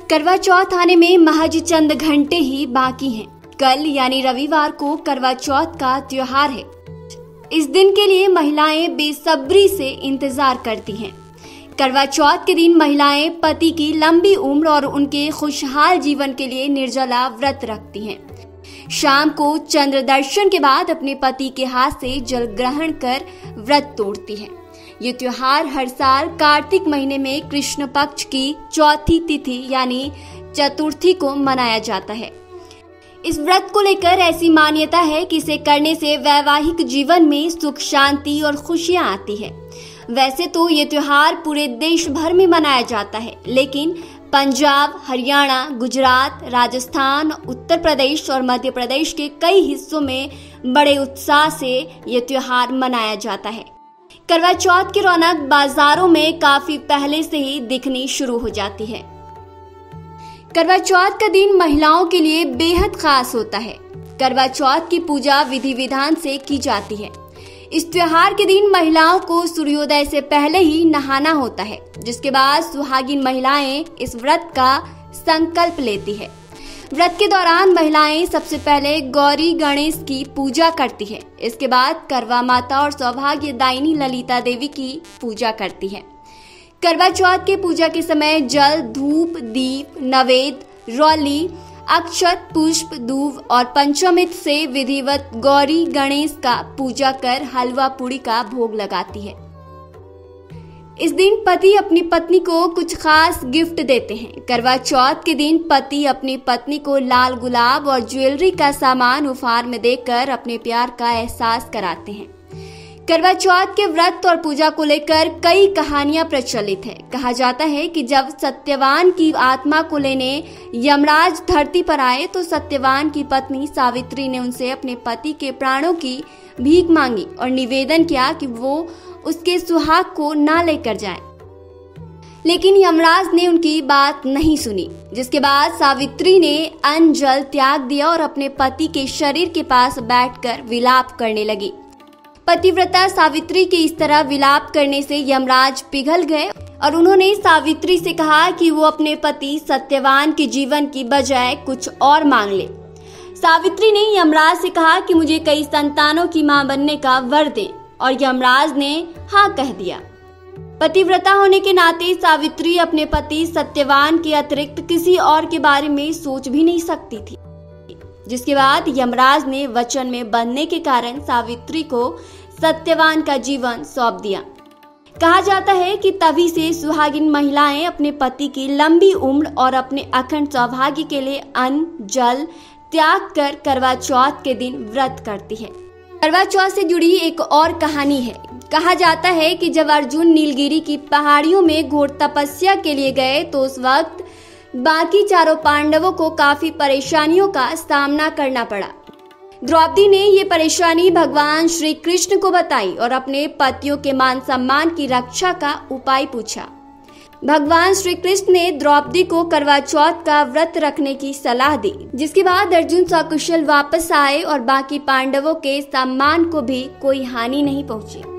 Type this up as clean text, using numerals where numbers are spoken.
करवा चौथ आने में महज चंद घंटे ही बाकी हैं। कल यानी रविवार को करवा चौथ का त्योहार है। इस दिन के लिए महिलाएं बेसब्री से इंतजार करती हैं। करवा चौथ के दिन महिलाएं पति की लंबी उम्र और उनके खुशहाल जीवन के लिए निर्जला व्रत रखती हैं। शाम को चंद्र दर्शन के बाद अपने पति के हाथ से जल ग्रहण कर व्रत तोड़ती हैं। ये त्योहार हर साल कार्तिक महीने में कृष्ण पक्ष की चौथी तिथि यानी चतुर्थी को मनाया जाता है। इस व्रत को लेकर ऐसी मान्यता है कि इसे करने से वैवाहिक जीवन में सुख शांति और खुशियां आती है। वैसे तो ये त्योहार पूरे देश भर में मनाया जाता है, लेकिन पंजाब, हरियाणा, गुजरात, राजस्थान, उत्तर प्रदेश और मध्य प्रदेश के कई हिस्सों में बड़े उत्साह से ये त्योहार मनाया जाता है। करवा चौथ की रौनक बाजारों में काफी पहले से ही दिखनी शुरू हो जाती है। करवा चौथ का दिन महिलाओं के लिए बेहद खास होता है। करवा चौथ की पूजा विधि विधान से की जाती है। इस त्योहार के दिन महिलाओं को सूर्योदय से पहले ही नहाना होता है, जिसके बाद सुहागिन महिलाएं इस व्रत का संकल्प लेती है। व्रत के दौरान महिलाएं सबसे पहले गौरी गणेश की पूजा करती है। इसके बाद करवा माता और सौभाग्यदायिनी ललिता देवी की पूजा करती है। करवा चौथ के पूजा के समय जल, धूप, दीप, नवेद, रौली, अक्षत, पुष्प, दूब और पंचामृत से विधिवत गौरी गणेश का पूजा कर हलवा पूड़ी का भोग लगाती है। इस दिन पति अपनी पत्नी को कुछ खास गिफ्ट देते हैं। करवा चौथ के दिन पति अपनी पत्नी को लाल गुलाब और ज्वेलरी का सामान उपहार में देकर अपने प्यार का एहसास कराते हैं। करवा चौथ के व्रत और पूजा को लेकर कई कहानियां प्रचलित है। कहा जाता है कि जब सत्यवान की आत्मा को लेने यमराज धरती पर आए तो सत्यवान की पत्नी सावित्री ने उनसे अपने पति के प्राणों की भीख मांगी और निवेदन किया कि वो उसके सुहाग को ना लेकर जाए, लेकिन यमराज ने उनकी बात नहीं सुनी, जिसके बाद सावित्री ने अन्न जल त्याग दिया और अपने पति के शरीर के पास बैठकर विलाप करने लगी। पतिव्रता सावित्री के इस तरह विलाप करने से यमराज पिघल गए और उन्होंने सावित्री से कहा कि वो अपने पति सत्यवान के जीवन की बजाय कुछ और मांग ले। सावित्री ने यमराज से कहा कि मुझे कई संतानों की मां बनने का वर दें, और यमराज ने हाँ कह दिया। पतिव्रता होने के नाते सावित्री अपने पति सत्यवान के अतिरिक्त किसी और के बारे में सोच भी नहीं सकती थी, जिसके बाद यमराज ने वचन में बंधने के कारण सावित्री को सत्यवान का जीवन सौंप दिया। कहा जाता है कि तभी से सुहागिन महिलाएं अपने पति की लंबी उम्र और अपने अखंड सौभाग्य के लिए अन्न जल त्याग कर करवा चौथ के दिन व्रत करती है। करवा चौथ से जुड़ी एक और कहानी है। कहा जाता है कि जब अर्जुन नीलगिरी की पहाड़ियों में घोर तपस्या के लिए गए तो उस वक्त बाकी चारों पांडवों को काफी परेशानियों का सामना करना पड़ा। द्रौपदी ने ये परेशानी भगवान श्री कृष्ण को बताई और अपने पतियों के मान सम्मान की रक्षा का उपाय पूछा। भगवान श्री कृष्ण ने द्रौपदी को करवा चौथ का व्रत रखने की सलाह दी, जिसके बाद अर्जुन सकुशल वापस आए और बाकी पांडवों के सम्मान को भी कोई हानि नहीं पहुंची।